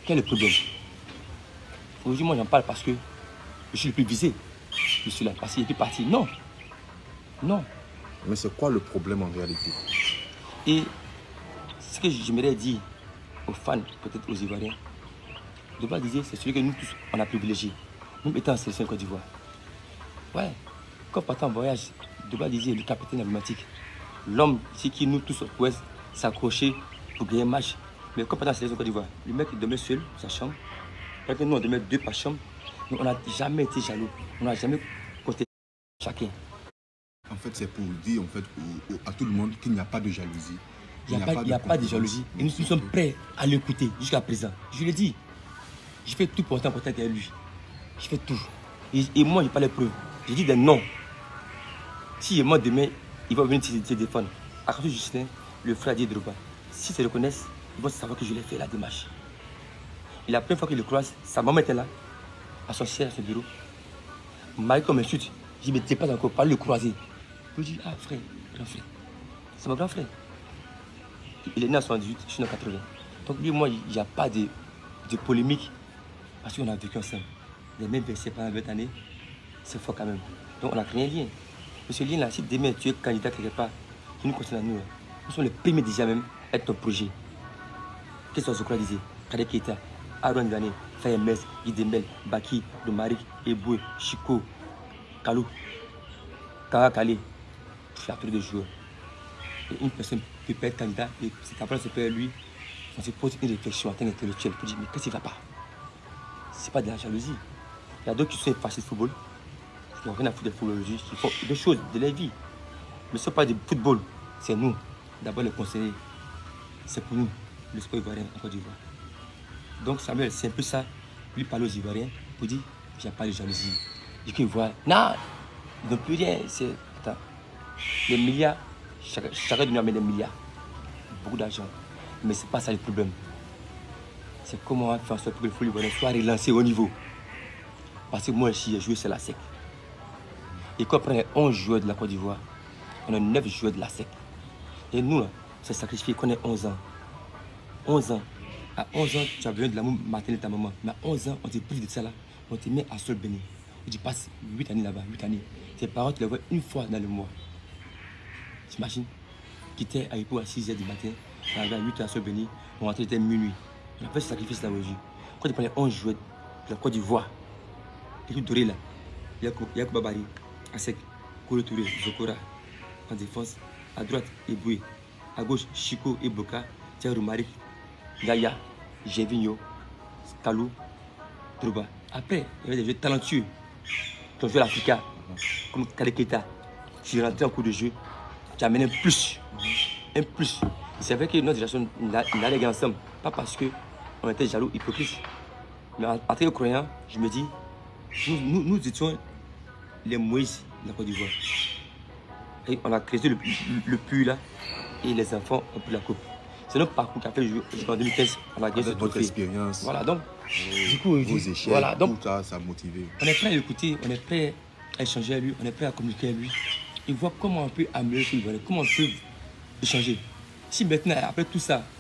Quel est le problème? Aujourd'hui, moi, j'en parle parce que je suis le plus visé. Je suis là parce qu'il est plus parti. Non. Non. Mais c'est quoi le problème en réalité? Et ce que j'aimerais dire aux fans, peut-être aux Ivoiriens, Drogba disait, c'est celui que nous tous, on a privilégié. Même étant en sélection de Côte d'Ivoire. Ouais. Quand partant en voyage, Drogba disait, le capitaine emblématique. L'homme, c'est qui nous tous pouvaient s'accrocher pour gagner un match. Mais quand partant en sélection de Côte d'Ivoire, le mec, il dormait seul, sa chambre. Alors que nous, on dormait deux par chambre. Mais on n'a jamais été jaloux. On n'a jamais compté chacun. En fait, c'est pour dire en fait, à tout le monde qu'il n'y a pas de jalousie. Il n'y a pas de jalousie. Et nous sommes prêts à l'écouter jusqu'à présent. Je l'ai dit. Je fais tout pour être en contact avec lui. Je fais tout. Et moi, je n'ai pas les preuves. Je dis des noms. Si moi, demain, il va venir te défendre. À cause de Justin, le frère de Drogba. S'ils se reconnaissent, ils vont savoir que je l'ai fait la démarche. Et la première fois qu'il le croise, sa maman était là, à son siège, à son bureau. Marie comme insulte. Je ne me pas encore, pas le croiser. Je dis, ah frère, grand frère. C'est mon grand frère. Il est né en 78, je suis né en 80. Donc lui, moi, il n'y a pas de polémique. Parce qu'on a vécu ensemble. Les mêmes versets pendant 20 années, c'est fort quand même. Donc on a créé un lien. Mais ce lien-là, si demain tu es candidat quelque part, qui nous concerne à nous, nous sommes les premiers déjà même à être ton projet. Qu'est-ce que Zokra disait? Kade Keita, Aaron Gane, Fayemez, Idemel, Baki, Domaric, Eboué, Chico, Kalou, Kara Kale, il y a trop de joueurs. Et une personne peut pas être candidat, et c'est après c'est pas lui, on se pose une réflexion en tant qu'intellectuel pour dire mais qu'est-ce qui ne va pas? C'est pas de la jalousie. Il y a d'autres qui sont fascistes de football, qui n'ont rien à foutre de football aujourd'hui, qui font des choses de leur vie. Mais ce n'est pas du football, c'est nous. D'abord les conseiller. C'est pour nous, le sport ivoirien en Côte d'Ivoire. Donc Samuel, c'est un peu ça. Lui parle aux Ivoiriens pour dire il n'y a pas de jalousie. Il dit qu'ils voient, non, ils n'ont plus rien. C'est, attends, les milliards, chacun de nous amène des milliards. Beaucoup d'argent. Mais ce n'est pas ça le problème. C'est comment on va faire en sorte que le football ivoirien soit relancé au niveau. Parce que moi, ici, j'ai joué sur la SEC. Et quand on prend 11 joueurs de la Côte d'Ivoire, on a 9 joueurs de la SEC. Et nous, c'est sacrifié qu'on ait 11 ans. 11 ans. À 11 ans, tu as besoin de l'amour maternel de ta maman. Mais à 11 ans, on te prive de ça là. On te met à Sol Béni. Et tu passes 8 années là-bas, 8 années. Tes parents, tu les vois une fois dans le mois. T'imagines? Quitter à Ipo à 6h du matin, arriver à 8h à Sol Béni, on rentrait, c'était minuit. On a fait ce sacrifice là aujourd'hui. Quand tu prends les 11 joueurs de la Côte d'Ivoire, l'équipe dorée là, Yakou Babari, Asek, Kolo Touré, Zokora, en défense, à droite, Eboué, à gauche, Chico et Boka, Thierry Marik, Gaïa, Gervinho, Kalou, Drogba. Après, il y avait des joueurs talentueux qui ont joué à l'Africa, comme Kade Keita. Tu rentré en cours de jeu, tu amènes un plus. Un plus. C'est vrai que notre génération n'a les gars ensemble, pas parce qu'on était jaloux, hypocrites. Mais en tant que croyant, je me dis, nous étions les Moïse de la Côte d'Ivoire. Et on a créé le puits là, et les enfants ont pris la coupe. C'est notre parcours qui a fait jusqu'en 2015. On a gagné votre expérience. Voilà, donc, du coup, vos échecs, voilà, donc, tout ça, ça a motivé. on est prêt à l'écouter, on est prêt à échanger avec lui, on est prêt à communiquer avec lui. Et voir comment on peut améliorer ce niveau, comment on peut échanger. Si maintenant, après tout ça,